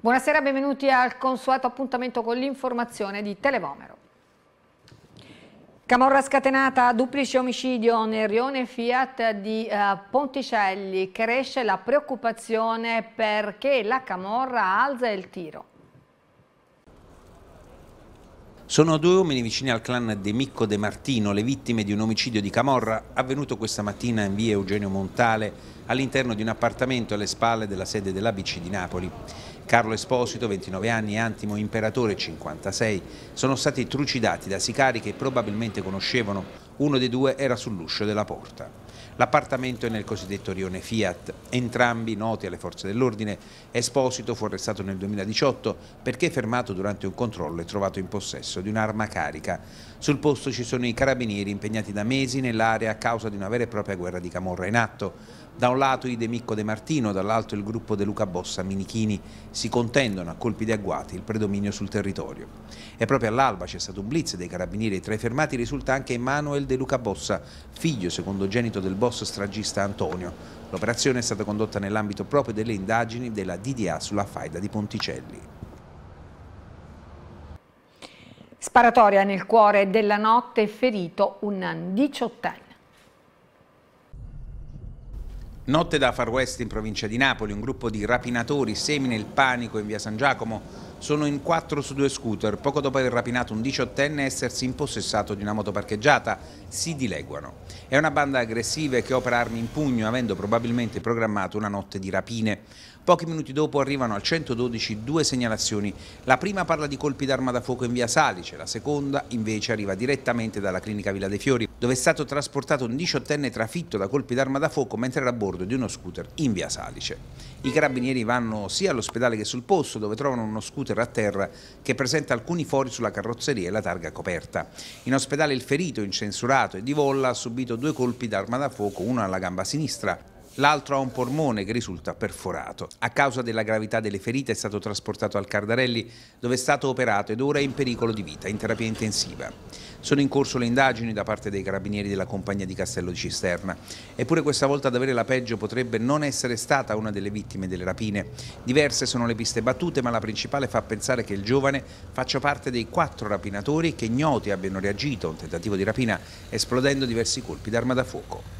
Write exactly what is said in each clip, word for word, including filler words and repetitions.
Buonasera, benvenuti al consueto appuntamento con l'informazione di Televomero. Camorra scatenata, duplice omicidio nel rione Fiat di eh, Ponticelli. Cresce la preoccupazione perché la camorra alza il tiro. Sono due uomini vicini al clan De Micco De Martino, le vittime di un omicidio di camorra avvenuto questa mattina in via Eugenio Montale, all'interno di un appartamento alle spalle della sede dell'A B C di Napoli. Carlo Esposito, ventinove anni, e Antimo Imperatore, cinquantasei, sono stati trucidati da sicari che probabilmente conoscevano. Uno dei due era sull'uscio della porta. L'appartamento è nel cosiddetto rione Fiat. Entrambi noti alle forze dell'ordine. Esposito fu arrestato nel duemiladiciotto perché fermato durante un controllo e trovato in possesso di un'arma carica. Sul posto ci sono i carabinieri impegnati da mesi nell'area a causa di una vera e propria guerra di camorra in atto. Da un lato i De Micco De Martino, dall'altro il gruppo De Luca Bossa Minichini si contendono a colpi di agguati il predominio sul territorio. E proprio all'alba c'è stato un blitz dei carabinieri e tra i fermati risulta anche Emanuel De Luca Bossa, figlio secondogenito del boss stragista Antonio. L'operazione è stata condotta nell'ambito proprio delle indagini della D D A sulla faida di Ponticelli. Sparatoria nel cuore della notte, ferito un diciottenne. Notte da Far West in provincia di Napoli, un gruppo di rapinatori semina il panico in via San Giacomo. Sono in quattro su due scooter. Poco dopo aver rapinato un diciottenne e essersi impossessato di una moto parcheggiata, si dileguano. È una banda aggressiva che opera armi in pugno, avendo probabilmente programmato una notte di rapine. Pochi minuti dopo arrivano al centododici due segnalazioni. La prima parla di colpi d'arma da fuoco in via Salice, la seconda invece arriva direttamente dalla clinica Villa dei Fiori, dove è stato trasportato un diciottenne trafitto da colpi d'arma da fuoco mentre era a bordo di uno scooter in via Salice. I carabinieri vanno sia all'ospedale che sul posto, dove trovano uno scooter a terra che presenta alcuni fori sulla carrozzeria e la targa coperta. In ospedale il ferito, incensurato e di Volla, ha subito due colpi d'arma da fuoco, uno alla gamba sinistra, l'altro ha un polmone che risulta perforato. A causa della gravità delle ferite è stato trasportato al Cardarelli, dove è stato operato ed ora è in pericolo di vita, in terapia intensiva. Sono in corso le indagini da parte dei carabinieri della compagnia di Castello di Cisterna. Eppure questa volta ad avere la peggio potrebbe non essere stata una delle vittime delle rapine. Diverse sono le piste battute, ma la principale fa pensare che il giovane faccia parte dei quattro rapinatori che ignoti abbiano reagito a un tentativo di rapina esplodendo diversi colpi d'arma da fuoco.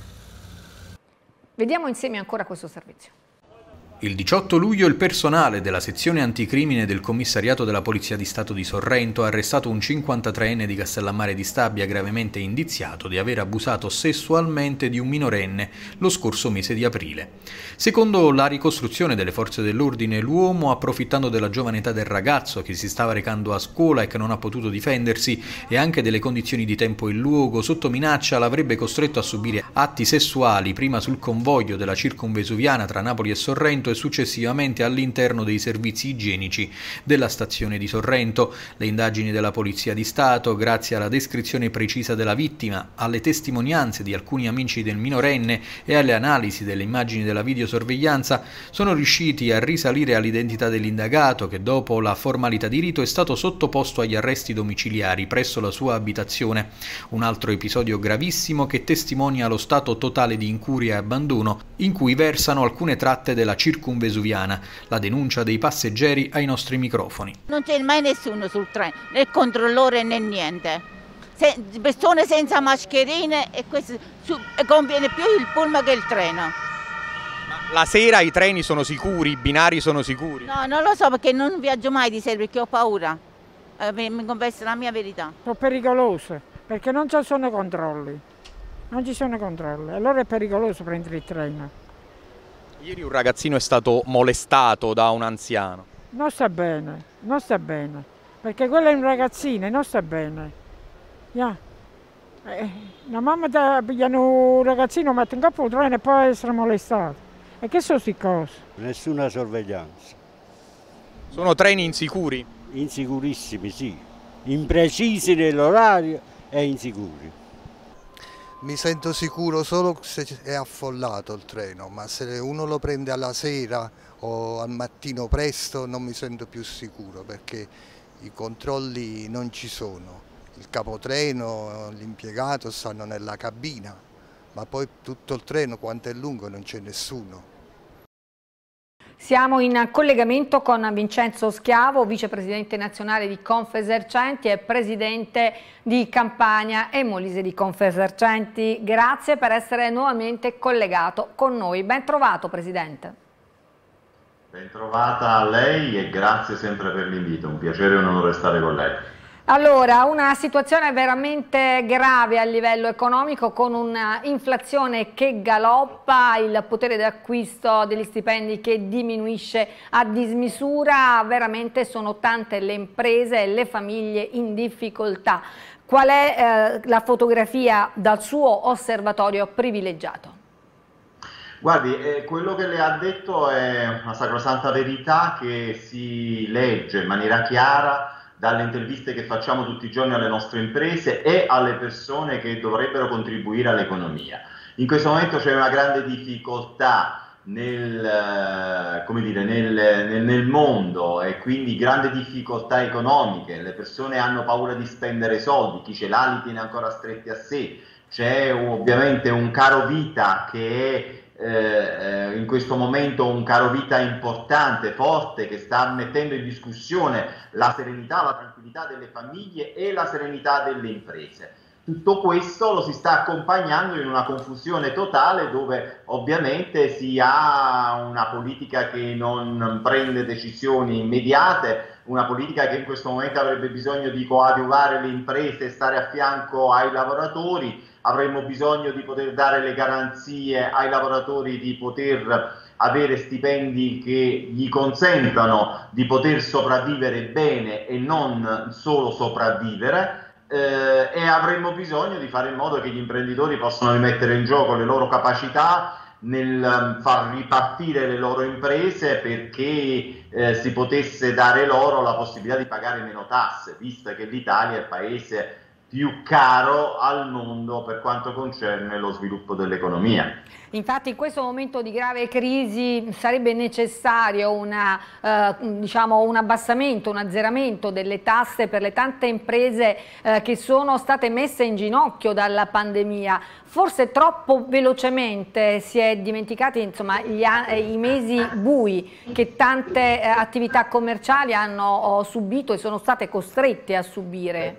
Vediamo insieme ancora questo servizio. Il diciotto luglio il personale della sezione anticrimine del commissariato della Polizia di Stato di Sorrento ha arrestato un cinquantatreenne di Castellammare di Stabia gravemente indiziato di aver abusato sessualmente di un minorenne lo scorso mese di aprile. Secondo la ricostruzione delle forze dell'ordine, l'uomo, approfittando della giovane età del ragazzo che si stava recando a scuola e che non ha potuto difendersi e anche delle condizioni di tempo e luogo, sotto minaccia l'avrebbe costretto a subire atti sessuali prima sul convoglio della circumvesuviana tra Napoli e Sorrento e successivamente all'interno dei servizi igienici della stazione di Sorrento. Le indagini della Polizia di Stato, grazie alla descrizione precisa della vittima, alle testimonianze di alcuni amici del minorenne e alle analisi delle immagini della videosorveglianza, sono riusciti a risalire all'identità dell'indagato che dopo la formalità di rito è stato sottoposto agli arresti domiciliari presso la sua abitazione. Un altro episodio gravissimo che testimonia lo stato totale di incuria e abbandono in cui versano alcune tratte della circumvesuviana. La denuncia dei passeggeri ai nostri microfoni. Non c'è mai nessuno sul treno, né controllore né niente. Se, persone senza mascherine e, questo, su, e conviene più il pullman che il treno. Ma la sera i treni sono sicuri, i binari sono sicuri? No, non lo so perché non viaggio mai di sera perché ho paura. Eh, mi, mi confesso la mia verità. Sono pericolose perché non ci sono controlli. Non ci sono controlli, allora è pericoloso prendere il treno. Ieri un ragazzino è stato molestato da un anziano. Non sta bene, non sta bene, perché quello è un ragazzino e non sta bene. Yeah. Eh, la mamma da, pigliano un ragazzino, mette in capo il treno e poi essere molestato. E che sono queste cose? Nessuna sorveglianza. Sono treni insicuri? Insicurissimi, sì. Imprecisi nell'orario e insicuri. Mi sento sicuro solo se è affollato il treno, ma se uno lo prende alla sera o al mattino presto non mi sento più sicuro perché i controlli non ci sono. Il capotreno, l'impiegato stanno nella cabina, ma poi tutto il treno quanto è lungo non c'è nessuno. Siamo in collegamento con Vincenzo Schiavo, vicepresidente nazionale di Confesercenti e presidente di Campania e Molise di Confesercenti. Grazie per essere nuovamente collegato con noi. Ben trovato, presidente. Ben trovata a lei e grazie sempre per l'invito. Un piacere e un onore stare con lei. Allora, una situazione veramente grave a livello economico, con un'inflazione che galoppa, il potere d'acquisto degli stipendi che diminuisce a dismisura, veramente sono tante le imprese e le famiglie in difficoltà. Qual è eh, la fotografia dal suo osservatorio privilegiato? Guardi, eh, quello che le ha detto è una sacrosanta verità che si legge in maniera chiara dalle interviste che facciamo tutti i giorni alle nostre imprese e alle persone che dovrebbero contribuire all'economia. In questo momento c'è una grande difficoltà nel, come dire, nel, nel, nel mondo e quindi grandi difficoltà economiche, le persone hanno paura di spendere soldi, chi ce l'ha li tiene ancora stretti a sé, c'è ovviamente un caro vita che è Eh, in questo momento un caro vita importante, forte, che sta mettendo in discussione la serenità, la tranquillità delle famiglie e la serenità delle imprese. Tutto questo lo si sta accompagnando in una confusione totale dove ovviamente si ha una politica che non prende decisioni immediate, una politica che in questo momento avrebbe bisogno di coadiuvare le imprese e stare a fianco ai lavoratori. Avremmo bisogno di poter dare le garanzie ai lavoratori di poter avere stipendi che gli consentano di poter sopravvivere bene e non solo sopravvivere. Eh, e avremmo bisogno di fare in modo che gli imprenditori possano rimettere in gioco le loro capacità nel far ripartire le loro imprese perché eh, si potesse dare loro la possibilità di pagare meno tasse, visto che l'Italia è il paese più caro al mondo per quanto concerne lo sviluppo dell'economia. Infatti in questo momento di grave crisi sarebbe necessario una, eh, diciamo un abbassamento, un azzeramento delle tasse per le tante imprese eh, che sono state messe in ginocchio dalla pandemia. Forse troppo velocemente si è dimenticati, insomma, gli, i mesi bui che tante eh, attività commerciali hanno oh, subito e sono state costrette a subire.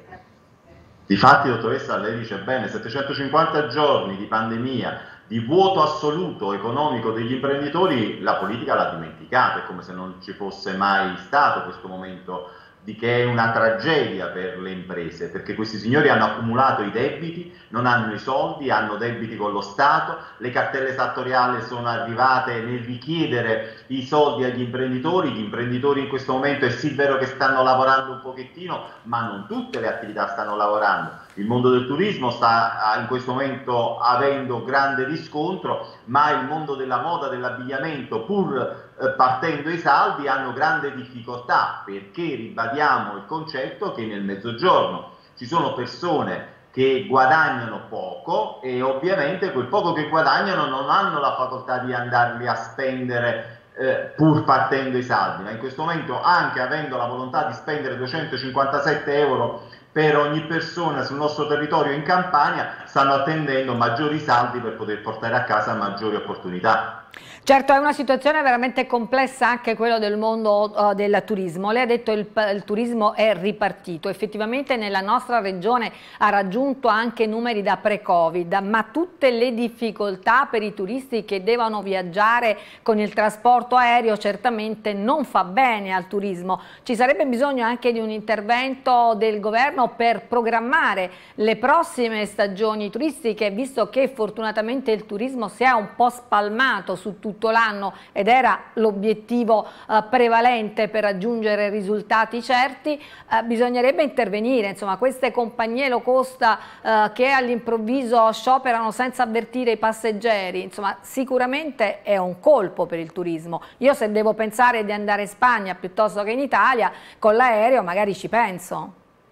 Difatti, dottoressa, lei dice bene, settecentocinquanta giorni di pandemia, di vuoto assoluto economico degli imprenditori, la politica l'ha dimenticato, è come se non ci fosse mai stato questo momento di che è una tragedia per le imprese, perché questi signori hanno accumulato i debiti, non hanno i soldi, hanno debiti con lo Stato, le cartelle esattoriali sono arrivate nel richiedere i soldi agli imprenditori, gli imprenditori in questo momento è sì vero che stanno lavorando un pochettino, ma non tutte le attività stanno lavorando. Il mondo del turismo sta in questo momento avendo grande riscontro, ma il mondo della moda, dell'abbigliamento, pur eh, partendo i saldi, hanno grande difficoltà, perché ribadiamo il concetto che nel mezzogiorno ci sono persone che guadagnano poco e ovviamente quel poco che guadagnano non hanno la facoltà di andarli a spendere eh, pur partendo i saldi, ma in questo momento, anche avendo la volontà di spendere duecentocinquantasette euro per ogni persona sul nostro territorio in Campania, stanno attendendo maggiori saldi per poter portare a casa maggiori opportunità. Certo, è una situazione veramente complessa anche quello del mondo uh, del turismo. Lei ha detto che il, il turismo è ripartito, effettivamente nella nostra regione ha raggiunto anche numeri da pre-Covid, ma tutte le difficoltà per i turisti che devono viaggiare con il trasporto aereo certamente non fa bene al turismo. Ci sarebbe bisogno anche di un intervento del governo per programmare le prossime stagioni turistiche, visto che fortunatamente il turismo si è un po' spalmato su tutto l'anno ed era l'obiettivo eh, prevalente per raggiungere risultati certi. Eh, bisognerebbe intervenire, insomma, queste compagnie low cost eh, che all'improvviso scioperano senza avvertire i passeggeri, insomma, sicuramente è un colpo per il turismo. Io se devo pensare di andare in Spagna piuttosto che in Italia con l'aereo magari ci penso.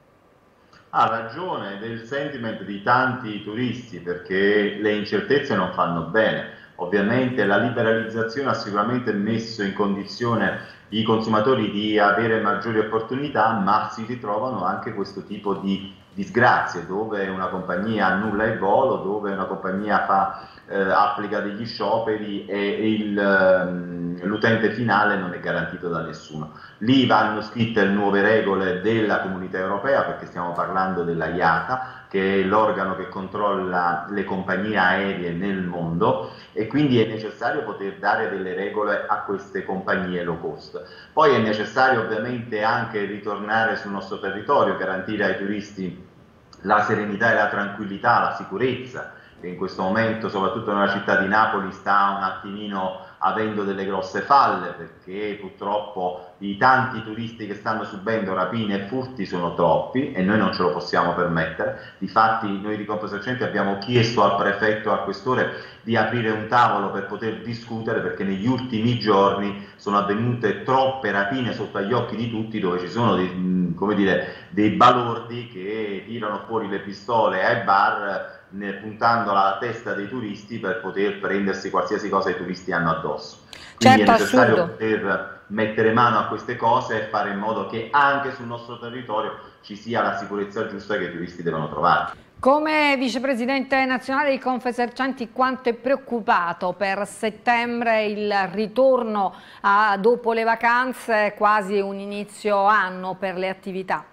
Ha ragione del sentiment di tanti turisti, perché le incertezze non fanno bene. Ovviamente la liberalizzazione ha sicuramente messo in condizione i consumatori di avere maggiori opportunità, ma si ritrovano anche questo tipo di disgrazie, dove una compagnia annulla il volo, dove una compagnia fa, eh, applica degli scioperi e l'utente finale non è garantito da nessuno. Lì vanno scritte nuove regole della Comunità Europea, perché stiamo parlando della I A T A, che è l'organo che controlla le compagnie aeree nel mondo, e quindi è necessario poter dare delle regole a queste compagnie low cost. Poi è necessario ovviamente anche ritornare sul nostro territorio, garantire ai turisti la serenità e la tranquillità, la sicurezza, che in questo momento soprattutto nella città di Napoli sta un attimino avendo delle grosse falle, perché purtroppo i tanti turisti che stanno subendo rapine e furti sono troppi e noi non ce lo possiamo permettere. Difatti noi di Confesercenti abbiamo chiesto al prefetto e al questore di aprire un tavolo per poter discutere, perché negli ultimi giorni sono avvenute troppe rapine sotto agli occhi di tutti, dove ci sono dei, come dire, dei balordi che tirano fuori le pistole ai bar, ne, puntando alla testa dei turisti per poter prendersi qualsiasi cosa i turisti hanno addosso. Quindi certo, è necessario assurdo. poter mettere mano a queste cose e fare in modo che anche sul nostro territorio ci sia la sicurezza giusta che i turisti devono trovare. Come vicepresidente nazionale di Confesercenti, quanto è preoccupato per settembre il ritorno a, dopo le vacanze, quasi un inizio anno per le attività?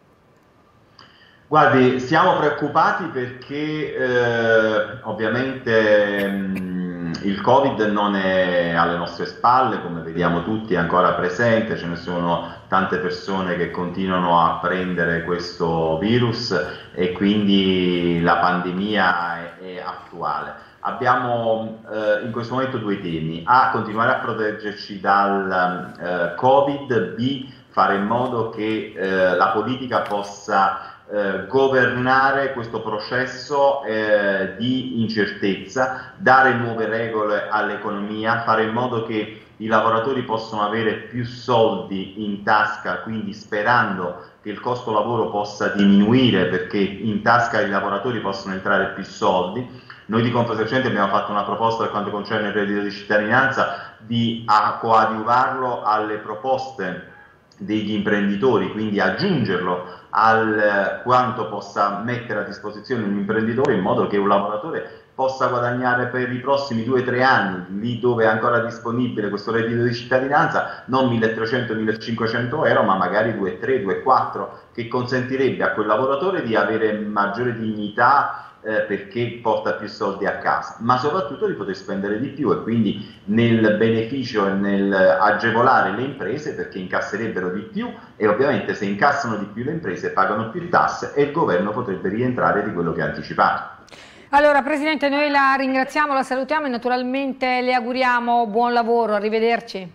Guardi, siamo preoccupati perché eh, ovviamente mh, il Covid non è alle nostre spalle, come vediamo tutti è ancora presente, ce ne sono tante persone che continuano a prendere questo virus e quindi la pandemia è, è attuale. Abbiamo eh, in questo momento due temi: A, continuare a proteggerci dal eh, Covid, B, fare in modo che eh, la politica possa Eh, governare questo processo eh, di incertezza, dare nuove regole all'economia, fare in modo che i lavoratori possano avere più soldi in tasca, quindi sperando che il costo lavoro possa diminuire perché in tasca ai lavoratori possono entrare più soldi. Noi di Confesercenti abbiamo fatto una proposta per quanto concerne il reddito di cittadinanza di coadiuvarlo alle proposte degli imprenditori, quindi aggiungerlo al quanto possa mettere a disposizione un imprenditore, in modo che un lavoratore possa guadagnare per i prossimi due o tre anni, lì dove è ancora disponibile questo reddito di cittadinanza, non milletrecento millecinquecento euro, ma magari due tre, due quattro, che consentirebbe a quel lavoratore di avere maggiore dignità eh, perché porta più soldi a casa, ma soprattutto di poter spendere di più, e quindi nel beneficio e nel agevolare le imprese, perché incasserebbero di più, e ovviamente se incassano di più le imprese pagano più tasse e il governo potrebbe rientrare di quello che ha anticipato. Allora Presidente, noi la ringraziamo, la salutiamo e naturalmente le auguriamo buon lavoro, arrivederci.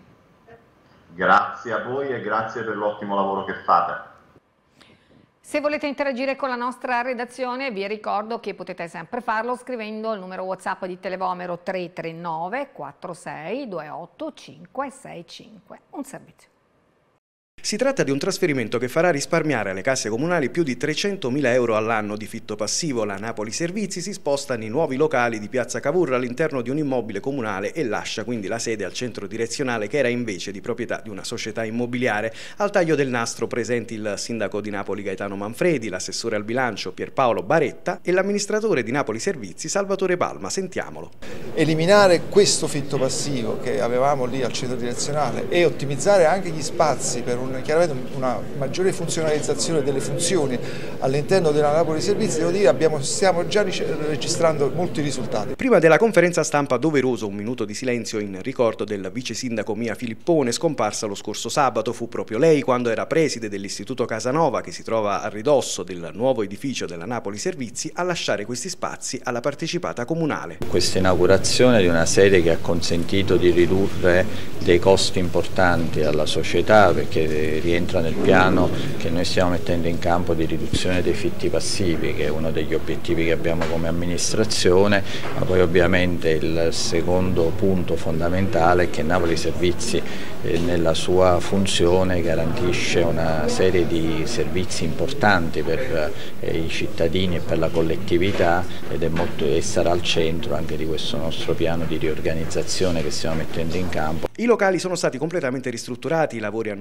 Grazie a voi e grazie per l'ottimo lavoro che fate. Se volete interagire con la nostra redazione vi ricordo che potete sempre farlo scrivendo il numero WhatsApp di Televomero tre tre nove quattro sei due otto cinque sei cinque. Un servizio. Si tratta di un trasferimento che farà risparmiare alle casse comunali più di trecentomila euro all'anno di fitto passivo. La Napoli Servizi si sposta nei nuovi locali di Piazza Cavour all'interno di un immobile comunale e lascia quindi la sede al centro direzionale, che era invece di proprietà di una società immobiliare. Al taglio del nastro presenti il sindaco di Napoli Gaetano Manfredi, l'assessore al bilancio Pierpaolo Baretta e l'amministratore di Napoli Servizi Salvatore Palma. Sentiamolo. Eliminare questo fitto passivo che avevamo lì al centro direzionale e ottimizzare anche gli spazi per un chiaramente una maggiore funzionalizzazione delle funzioni all'interno della Napoli Servizi, devo dire abbiamo, stiamo già registrando molti risultati. Prima della conferenza stampa doveroso un minuto di silenzio in ricordo del vice sindaco Mia Filippone, scomparsa lo scorso sabato. Fu proprio lei, quando era preside dell'Istituto Casanova, che si trova a ridosso del nuovo edificio della Napoli Servizi, a lasciare questi spazi alla partecipata comunale. Questa inaugurazione di una sede che ha consentito di ridurre dei costi importanti alla società, perché rientra nel piano che noi stiamo mettendo in campo di riduzione dei fitti passivi, che è uno degli obiettivi che abbiamo come amministrazione, ma poi ovviamente il secondo punto fondamentale è che Napoli Servizi eh, nella sua funzione garantisce una serie di servizi importanti per eh, i cittadini e per la collettività, ed è molto, e sarà al centro anche di questo nostro piano di riorganizzazione che stiamo mettendo in campo. I locali sono stati completamente ristrutturati, i lavori hanno interessato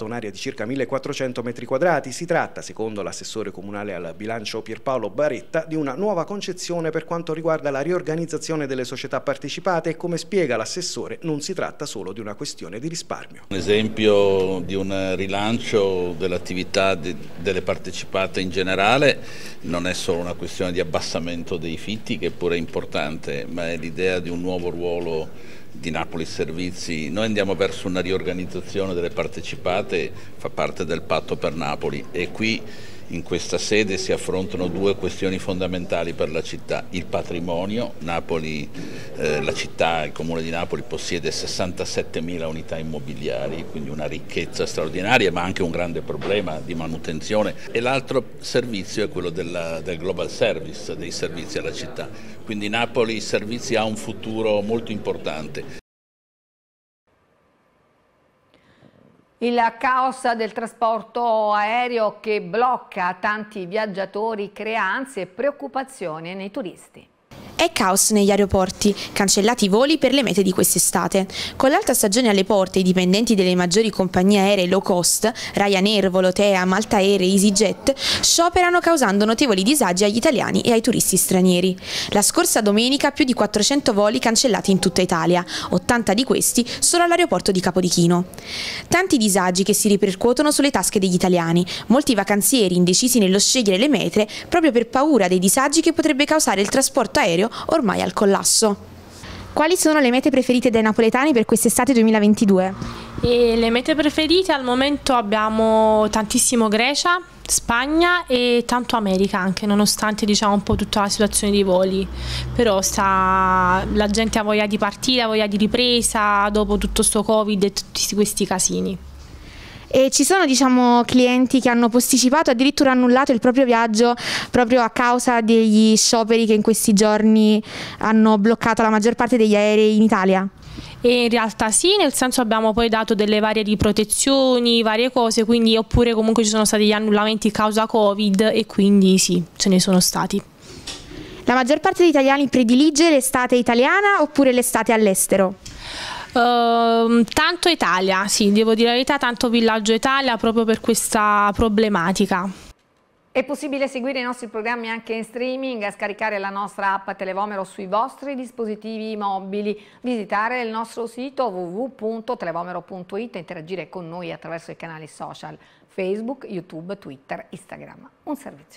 occupata un'area di circa millequattrocento metri quadrati. Si tratta, secondo l'assessore comunale al bilancio Pierpaolo Baretta, di una nuova concezione per quanto riguarda la riorganizzazione delle società partecipate e, come spiega l'assessore, non si tratta solo di una questione di risparmio. Un esempio di un rilancio dell'attività de delle partecipate in generale non è solo una questione di abbassamento dei fitti, che pure è importante, ma è l'idea di un nuovo ruolo di Napoli Servizi. Noi andiamo verso una riorganizzazione delle partecipate, fa parte del patto per Napoli, e qui in questa sede si affrontano due questioni fondamentali per la città: il patrimonio. Napoli, eh, la città, il comune di Napoli possiede sessantasettemila unità immobiliari, quindi una ricchezza straordinaria, ma anche un grande problema di manutenzione, e l'altro servizio è quello della, del global service, dei servizi alla città. Quindi Napoli Servizi ha un futuro molto importante. Il caos del trasporto aereo che blocca tanti viaggiatori crea ansie e preoccupazione nei turisti. È caos negli aeroporti, cancellati i voli per le mete di quest'estate. Con l'alta stagione alle porte, i dipendenti delle maggiori compagnie aeree low cost, Ryanair, Volotea, Malta Air e EasyJet, scioperano causando notevoli disagi agli italiani e ai turisti stranieri. La scorsa domenica più di quattrocento voli cancellati in tutta Italia, ottanta di questi solo all'aeroporto di Capodichino. Tanti disagi che si ripercuotono sulle tasche degli italiani, molti vacanzieri indecisi nello scegliere le mete proprio per paura dei disagi che potrebbe causare il trasporto aereo ormai al collasso. Quali sono le mete preferite dai napoletani per quest'estate duemilaventidue? E le mete preferite al momento abbiamo tantissimo Grecia, Spagna e tanto America anche, nonostante diciamo un po' tutta la situazione dei voli. Però sta, la gente ha voglia di partire, ha voglia di ripresa dopo tutto sto Covid e tutti questi casini. E ci sono diciamo clienti che hanno posticipato, addirittura annullato il proprio viaggio proprio a causa degli scioperi che in questi giorni hanno bloccato la maggior parte degli aerei in Italia? E in realtà sì, nel senso abbiamo poi dato delle varie riprotezioni, varie cose, quindi oppure comunque ci sono stati gli annullamenti causa Covid e quindi sì, ce ne sono stati. La maggior parte degli italiani predilige l'estate italiana oppure l'estate all'estero? Uh, tanto Italia, sì, devo dire la verità, tanto villaggio Italia proprio per questa problematica. È possibile seguire i nostri programmi anche in streaming, scaricare la nostra app Televomero sui vostri dispositivi mobili, visitare il nostro sito w w w punto televomero punto it e interagire con noi attraverso i canali social Facebook, YouTube, Twitter, Instagram. Un servizio.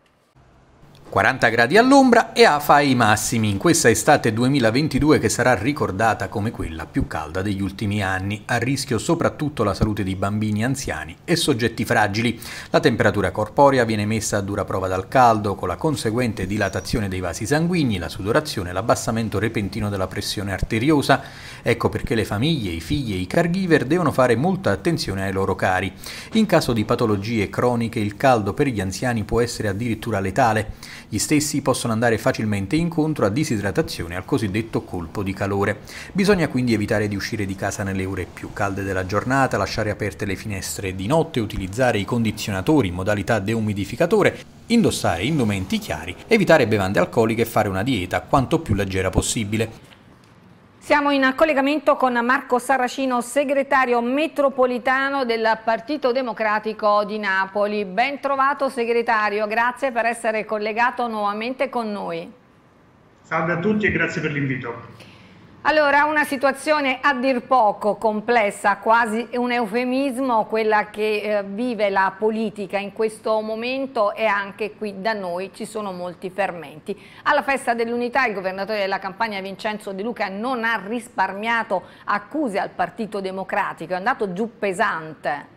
quaranta gradi all'ombra e A F A ai massimi in questa estate duemilaventidue che sarà ricordata come quella più calda degli ultimi anni, a rischio soprattutto la salute di bambini, anziani e soggetti fragili. La temperatura corporea viene messa a dura prova dal caldo, con la conseguente dilatazione dei vasi sanguigni, la sudorazione e l'abbassamento repentino della pressione arteriosa. Ecco perché le famiglie, i figli e i caregiver devono fare molta attenzione ai loro cari. In caso di patologie croniche il caldo per gli anziani può essere addirittura letale. Gli stessi possono andare facilmente incontro a disidratazione e al cosiddetto colpo di calore. Bisogna quindi evitare di uscire di casa nelle ore più calde della giornata, lasciare aperte le finestre di notte, utilizzare i condizionatori in modalità deumidificatore, indossare indumenti chiari, evitare bevande alcoliche e fare una dieta quanto più leggera possibile. Siamo in collegamento con Marco Saracino, segretario metropolitano del Partito Democratico di Napoli. Ben trovato segretario, grazie per essere collegato nuovamente con noi. Salve a tutti e grazie per l'invito. Allora, una situazione a dir poco complessa, quasi un eufemismo, quella che eh, vive la politica in questo momento, e anche qui da noi ci sono molti fermenti. Alla festa dell'unità il governatore della Campania Vincenzo De Luca non ha risparmiato accuse al Partito Democratico, è andato giù pesante.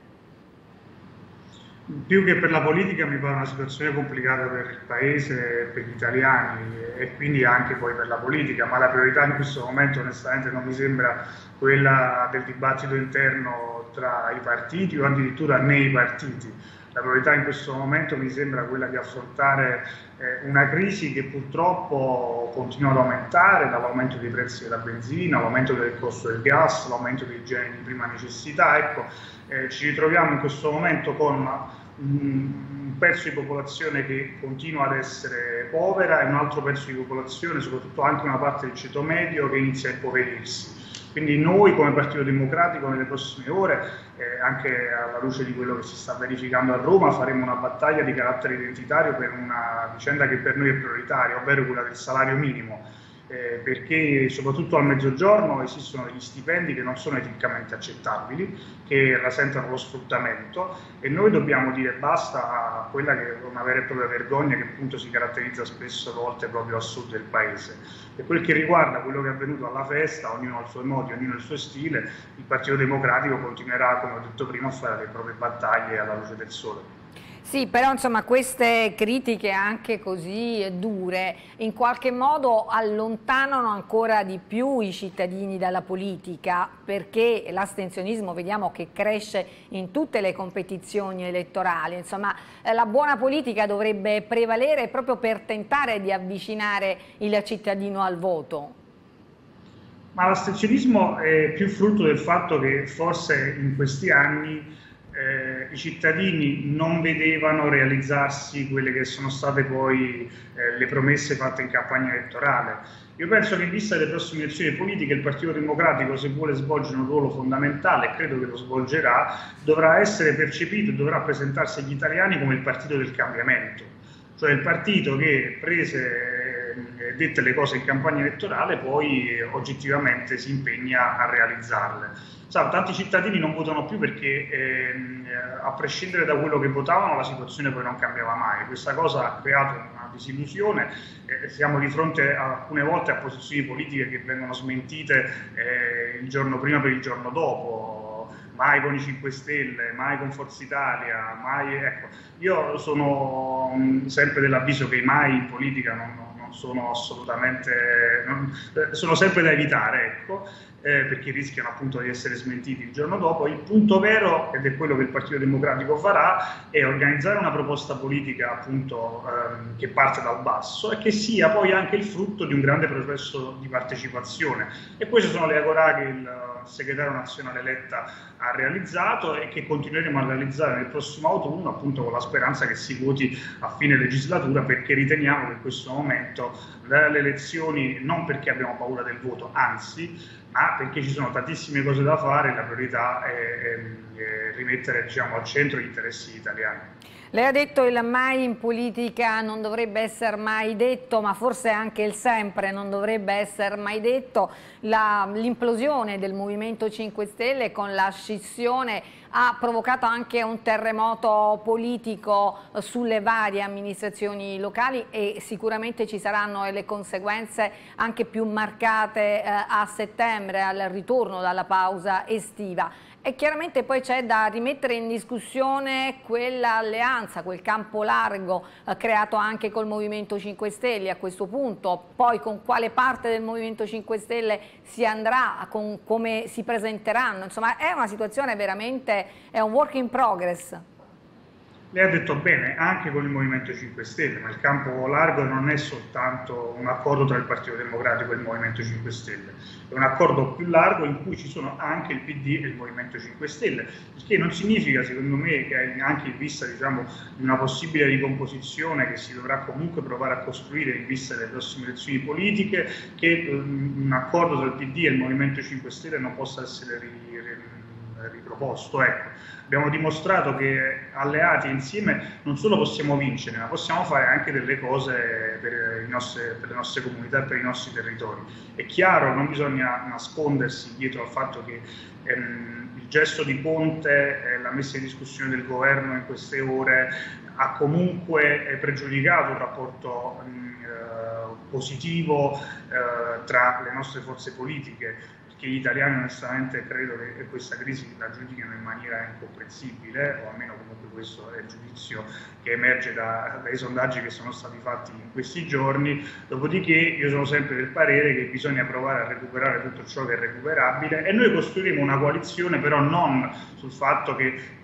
Più che per la politica mi pare una situazione complicata per il Paese, per gli italiani e quindi anche poi per la politica, ma la priorità in questo momento onestamente non mi sembra quella del dibattito interno tra i partiti o addirittura nei partiti. La priorità in questo momento mi sembra quella di affrontare eh, una crisi che purtroppo continua ad aumentare, dall'aumento dei prezzi della benzina, l'aumento del costo del gas, l'aumento dei generi di prima necessità. Ecco, eh, ci ritroviamo in questo momento con un pezzo di popolazione che continua ad essere povera e un altro pezzo di popolazione, soprattutto anche una parte del ceto medio, che inizia a impoverirsi. Quindi noi come Partito Democratico nelle prossime ore, eh, anche alla luce di quello che si sta verificando a Roma, faremo una battaglia di carattere identitario per una vicenda che per noi è prioritaria, ovvero quella del salario minimo. Eh, perché soprattutto al mezzogiorno esistono degli stipendi che non sono eticamente accettabili, che rasentano lo sfruttamento, e noi dobbiamo dire basta a quella che è una vera e propria vergogna che appunto si caratterizza spesso volte proprio a sud del paese. Per quel che riguarda quello che è avvenuto alla festa, ognuno ha il suo modo, ognuno ha il suo stile, il Partito Democratico continuerà, come ho detto prima, a fare le proprie battaglie alla luce del sole. Sì, però insomma queste critiche anche così dure in qualche modo allontanano ancora di più i cittadini dalla politica, perché l'astensionismo vediamo che cresce in tutte le competizioni elettorali. Insomma, la buona politica dovrebbe prevalere proprio per tentare di avvicinare il cittadino al voto. Ma l'astensionismo è più frutto del fatto che forse in questi anni Eh, i cittadini non vedevano realizzarsi quelle che sono state poi eh, le promesse fatte in campagna elettorale. Io penso che in vista delle prossime elezioni politiche il Partito Democratico, se vuole svolgere un ruolo fondamentale, e credo che lo svolgerà, dovrà essere percepito e dovrà presentarsi agli italiani come il partito del cambiamento, cioè il partito che prese eh, dette le cose in campagna elettorale poi eh, oggettivamente si impegna a realizzarle. Sa, tanti cittadini non votano più perché ehm, a prescindere da quello che votavano la situazione poi non cambiava mai. Questa cosa ha creato una disillusione, eh, siamo di fronte a, alcune volte a posizioni politiche che vengono smentite eh, il giorno prima per il giorno dopo, mai con i cinque Stelle, mai con Forza Italia, mai, ecco. Io sono mh, sempre dell'avviso che i mai in politica non, non sono assolutamente, non, sono sempre da evitare, ecco. Eh, perché rischiano appunto di essere smentiti il giorno dopo. Il punto vero, ed è quello che il Partito Democratico farà, è organizzare una proposta politica appunto ehm, che parte dal basso e che sia poi anche il frutto di un grande processo di partecipazione. E queste sono le agorà che il segretario nazionale Letta ha realizzato e che continueremo a realizzare nel prossimo autunno, appunto con la speranza che si voti a fine legislatura, perché riteniamo che in questo momento le elezioni, non perché abbiamo paura del voto, anzi, ma perché ci sono tantissime cose da fare e la priorità è, è, è rimettere, diciamo, al centro gli interessi italiani. Lei ha detto il mai in politica non dovrebbe essere mai detto, ma forse anche il sempre non dovrebbe essere mai detto. L'implosione del Movimento cinque Stelle con la scissione ha provocato anche un terremoto politico sulle varie amministrazioni locali e sicuramente ci saranno le conseguenze anche più marcate eh, a settembre, al ritorno dalla pausa estiva. E chiaramente poi c'è da rimettere in discussione quell'alleanza, quel campo largo eh, creato anche col Movimento cinque Stelle a questo punto, poi con quale parte del Movimento cinque Stelle si andrà, con come si presenteranno, insomma è una situazione veramente, è un work in progress. Lei ha detto bene, anche con il Movimento cinque Stelle, ma il campo largo non è soltanto un accordo tra il Partito Democratico e il Movimento cinque Stelle, è un accordo più largo in cui ci sono anche il P D e il Movimento cinque Stelle, il che non significa, secondo me, che anche in vista, diciamo, di una possibile ricomposizione che si dovrà comunque provare a costruire in vista delle prossime elezioni politiche, che um, un accordo tra il P D e il Movimento cinque Stelle non possa essere ri, ri, riproposto. Ecco. Abbiamo dimostrato che alleati insieme non solo possiamo vincere, ma possiamo fare anche delle cose per, i nostri, per le nostre comunità e per i nostri territori. È chiaro, non bisogna nascondersi dietro al fatto che ehm, il gesto di Conte e la messa in discussione del governo in queste ore ha comunque pregiudicato un rapporto mh, eh, positivo eh, tra le nostre forze politiche, che gli italiani onestamente credo che questa crisi la giudichino in maniera incomprensibile, o almeno comunque questo è il giudizio che emerge da, dai sondaggi che sono stati fatti in questi giorni. Dopodiché io sono sempre del parere che bisogna provare a recuperare tutto ciò che è recuperabile e noi costruiremo una coalizione, però non sul fatto che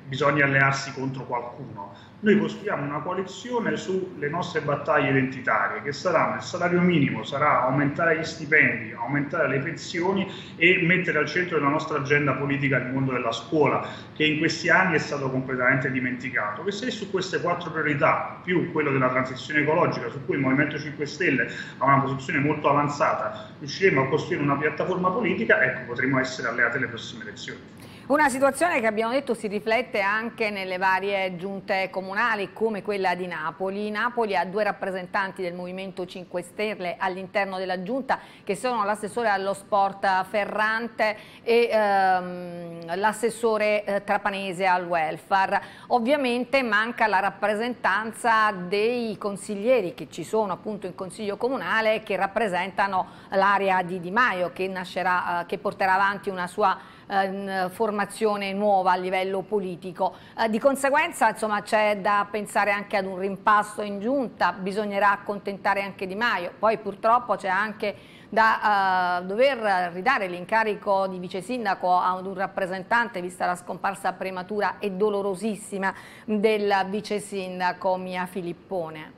bisogna allearsi contro qualcuno. Noi costruiamo una coalizione sulle nostre battaglie identitarie, che saranno il salario minimo, sarà aumentare gli stipendi, aumentare le pensioni e mettere al centro della nostra agenda politica il mondo della scuola, che in questi anni è stato completamente dimenticato. Che se su queste quattro priorità, più quello della transizione ecologica, su cui il Movimento cinque Stelle ha una posizione molto avanzata, riusciremo a costruire una piattaforma politica, ecco, potremo essere alleati alle prossime elezioni. Una situazione che abbiamo detto si riflette anche nelle varie giunte comunali come quella di Napoli. Napoli ha due rappresentanti del Movimento cinque Stelle all'interno della giunta, che sono l'assessore allo sport Ferrante e ehm, l'assessore eh, trapanese al welfare. Ovviamente manca la rappresentanza dei consiglieri che ci sono appunto in consiglio comunale, che rappresentano l'area di Di Maio, che nascerà, eh, che porterà avanti una sua eh, formazione nuova a livello politico. Eh, di conseguenza insomma c'è da pensare anche ad un rimpasto in giunta, bisognerà accontentare anche Di Maio, poi purtroppo c'è anche da uh, dover ridare l'incarico di vice sindaco ad un rappresentante, vista la scomparsa prematura e dolorosissima del vice sindaco Mia Filippone.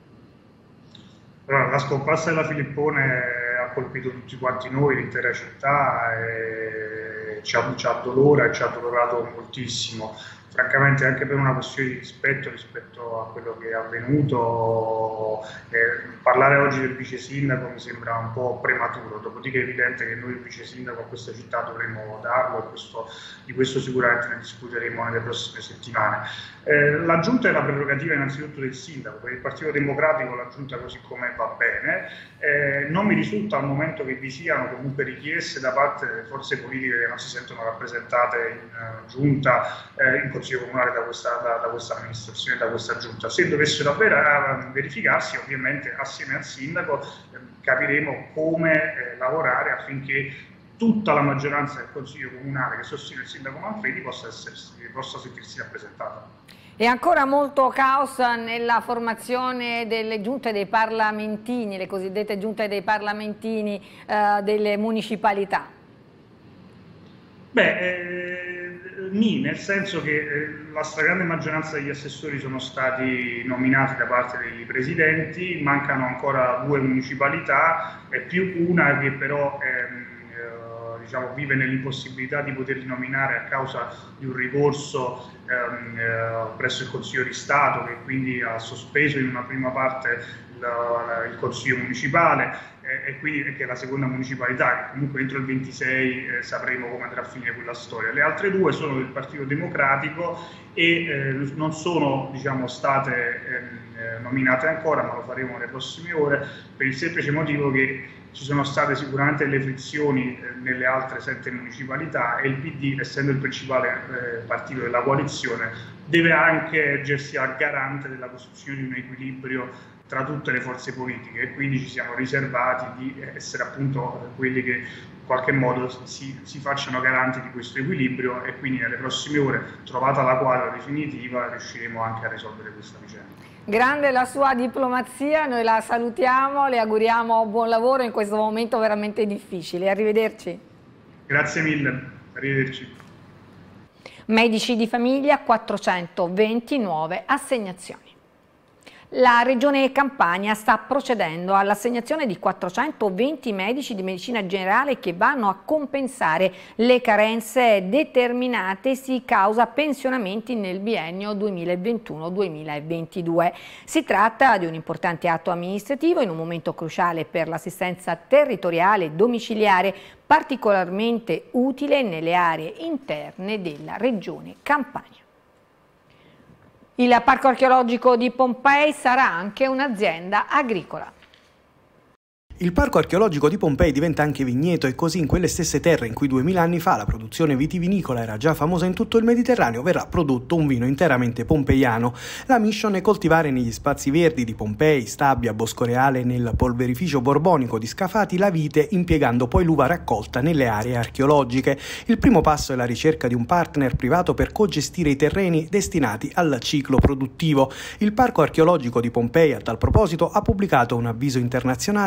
Allora, la scomparsa della Filippone ha colpito tutti quanti noi, l'intera città, e ci ha, ci ha dolore, ci ha dolorato moltissimo. Francamente anche per una questione di rispetto rispetto a quello che è avvenuto, eh, parlare oggi del vice sindaco mi sembra un po' prematuro, dopodiché è evidente che noi il vice sindaco a questa città dovremmo darlo e questo, di questo sicuramente ne discuteremo nelle prossime settimane. Eh, la giunta è la prerogativa innanzitutto del sindaco, per il Partito Democratico la giunta così com'è va bene, eh, non mi risulta al momento che vi siano comunque richieste da parte delle forze politiche che non si sentono rappresentate in uh, giunta, eh, in Consiglio Comunale da questa, da, da questa amministrazione, da questa giunta. Se dovessero avver, verificarsi, ovviamente assieme al sindaco eh, capiremo come eh, lavorare affinché tutta la maggioranza del Consiglio Comunale che sostiene il sindaco Manfredi possa, essersi, possa sentirsi rappresentata. E ancora molto caos nella formazione delle giunte dei parlamentini, le cosiddette giunte dei parlamentini eh, delle municipalità. Beh, eh, nì, nel senso che eh, la stragrande maggioranza degli assessori sono stati nominati da parte dei presidenti, mancano ancora due municipalità e più una che però ehm, eh, diciamo, vive nell'impossibilità di poterli nominare a causa di un ricorso ehm, eh, presso il Consiglio di Stato, che quindi ha sospeso in una prima parte la, la, il Consiglio municipale. E quindi che è la seconda municipalità, che comunque entro il ventisei eh, sapremo come andrà a finire quella storia. Le altre due sono del Partito Democratico e eh, non sono diciamo, state eh, nominate ancora, ma lo faremo nelle prossime ore, per il semplice motivo che ci sono state sicuramente delle frizioni eh, nelle altre sette municipalità e il P D, essendo il principale eh, partito della coalizione, deve anche ergersi al garante della costruzione di un equilibrio tra tutte le forze politiche, e quindi ci siamo riservati di essere appunto quelli che in qualche modo si, si facciano garanti di questo equilibrio, e quindi nelle prossime ore, trovata la quadra definitiva, riusciremo anche a risolvere questa vicenda. Grande la sua diplomazia, noi la salutiamo, le auguriamo buon lavoro in questo momento veramente difficile. Arrivederci. Grazie mille, arrivederci. Medici di famiglia, quattrocentoventinove assegnazioni. La Regione Campania sta procedendo all'assegnazione di quattrocentoventi medici di medicina generale che vanno a compensare le carenze determinatesi causa pensionamenti nel biennio duemilaventuno duemilaventidue. Si tratta di un importante atto amministrativo in un momento cruciale per l'assistenza territoriale domiciliare, particolarmente utile nelle aree interne della Regione Campania. Il Parco Archeologico di Pompei sarà anche un'azienda agricola. Il Parco Archeologico di Pompei diventa anche vigneto, e così in quelle stesse terre in cui duemila anni fa la produzione vitivinicola era già famosa in tutto il Mediterraneo verrà prodotto un vino interamente pompeiano. La mission è coltivare negli spazi verdi di Pompei, Stabia, Boscoreale e nel polverificio borbonico di Scafati la vite, impiegando poi l'uva raccolta nelle aree archeologiche. Il primo passo è la ricerca di un partner privato per cogestire i terreni destinati al ciclo produttivo. Il Parco Archeologico di Pompei a tal proposito ha pubblicato un avviso internazionale che scatena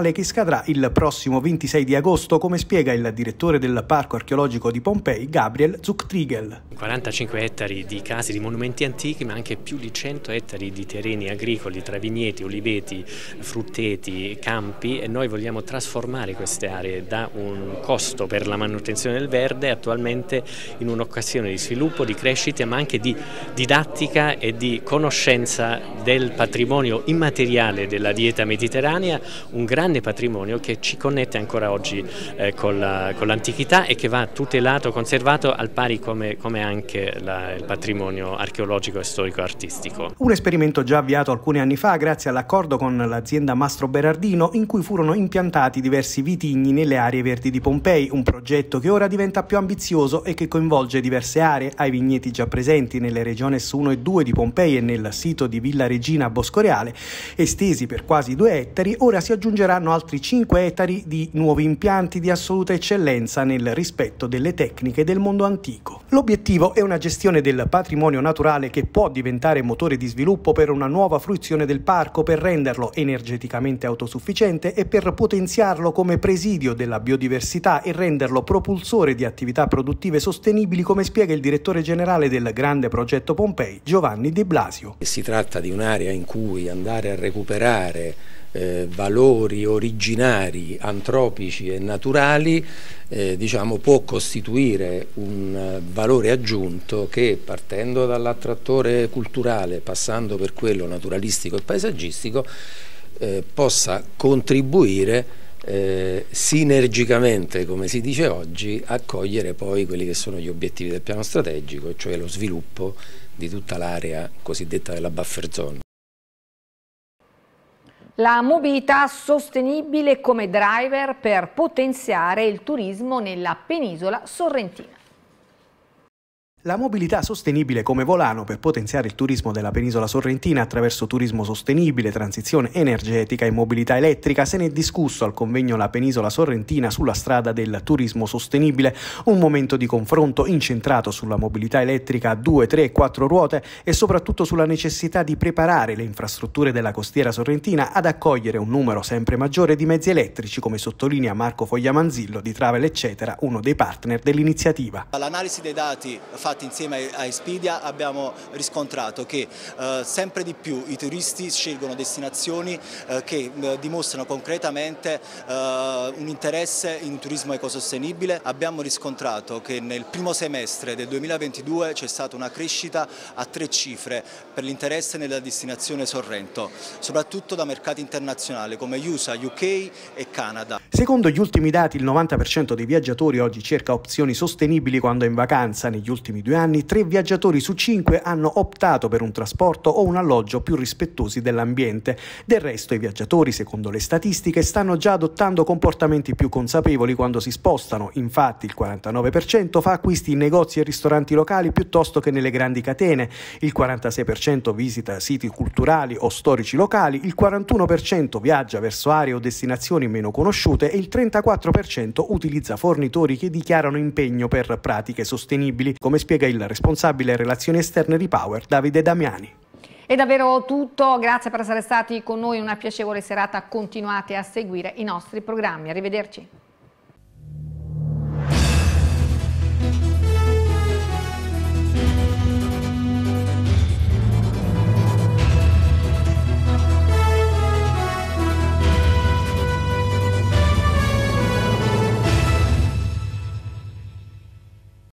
accadrà il prossimo ventisei di agosto, come spiega il direttore del Parco Archeologico di Pompei, Gabriel Zuchtriegel. quarantacinque ettari di case, di monumenti antichi, ma anche più di cento ettari di terreni agricoli tra vigneti, oliveti, frutteti, campi, e noi vogliamo trasformare queste aree da un costo per la manutenzione del verde attualmente in un'occasione di sviluppo, di crescita, ma anche di didattica e di conoscenza del patrimonio immateriale della dieta mediterranea, un grande patrimonio che ci connette ancora oggi eh, con l'antichità e che va tutelato, conservato al pari come, come anche la, il patrimonio archeologico e storico-artistico. Un esperimento già avviato alcuni anni fa grazie all'accordo con l'azienda Mastro Berardino, in cui furono impiantati diversi vitigni nelle aree verdi di Pompei, un progetto che ora diventa più ambizioso e che coinvolge diverse aree. Ai vigneti già presenti nelle regiones uno e due di Pompei e nel sito di Villa Regina a Boscoreale, estesi per quasi due ettari, ora si aggiungeranno altri cinque ettari di nuovi impianti di assoluta eccellenza nel rispetto delle tecniche del mondo antico. L'obiettivo è una gestione del patrimonio naturale che può diventare motore di sviluppo per una nuova fruizione del parco, per renderlo energeticamente autosufficiente e per potenziarlo come presidio della biodiversità e renderlo propulsore di attività produttive sostenibili, come spiega il direttore generale del grande progetto Pompei, Giovanni De Blasio. Si tratta di un'area in cui andare a recuperare Eh, valori originari, antropici e naturali, eh, diciamo, può costituire un uh, valore aggiunto che, partendo dall'attrattore culturale, passando per quello naturalistico e paesaggistico, eh, possa contribuire eh, sinergicamente, come si dice oggi, a cogliere poi quelli che sono gli obiettivi del piano strategico, cioè lo sviluppo di tutta l'area cosiddetta della buffer zone. La mobilità sostenibile come driver per potenziare il turismo nella penisola sorrentina. La mobilità sostenibile come volano per potenziare il turismo della penisola sorrentina attraverso turismo sostenibile, transizione energetica e mobilità elettrica. Se ne è discusso al convegno La Penisola Sorrentina sulla strada del turismo sostenibile, un momento di confronto incentrato sulla mobilità elettrica a due, tre e quattro ruote e soprattutto sulla necessità di preparare le infrastrutture della costiera sorrentina ad accogliere un numero sempre maggiore di mezzi elettrici, come sottolinea Marco Fogliamanzillo di Travel Eccetera, uno dei partner dell'iniziativa. L'analisi dei dati fatti insieme a Expedia abbiamo riscontrato che eh, sempre di più i turisti scelgono destinazioni eh, che eh, dimostrano concretamente eh, un interesse in un turismo ecosostenibile. Abbiamo riscontrato che nel primo semestre del duemilaventidue c'è stata una crescita a tre cifre per l'interesse nella destinazione Sorrento, soprattutto da mercati internazionali come U S A, U K e Canada. Secondo gli ultimi dati, il novanta per cento dei viaggiatori oggi cerca opzioni sostenibili quando è in vacanza. Negli ultimi due anni, tre viaggiatori su cinque hanno optato per un trasporto o un alloggio più rispettosi dell'ambiente. Del resto, i viaggiatori, secondo le statistiche, stanno già adottando comportamenti più consapevoli quando si spostano. Infatti, il quarantanove per cento fa acquisti in negozi e ristoranti locali piuttosto che nelle grandi catene, il quarantasei per cento visita siti culturali o storici locali, il quarantuno per cento viaggia verso aree o destinazioni meno conosciute e il trentaquattro per cento utilizza fornitori che dichiarano impegno per pratiche sostenibili, come spiega il responsabile relazioni esterne di Power, Davide Damiani. È davvero tutto, grazie per essere stati con noi, una piacevole serata, continuate a seguire i nostri programmi, arrivederci.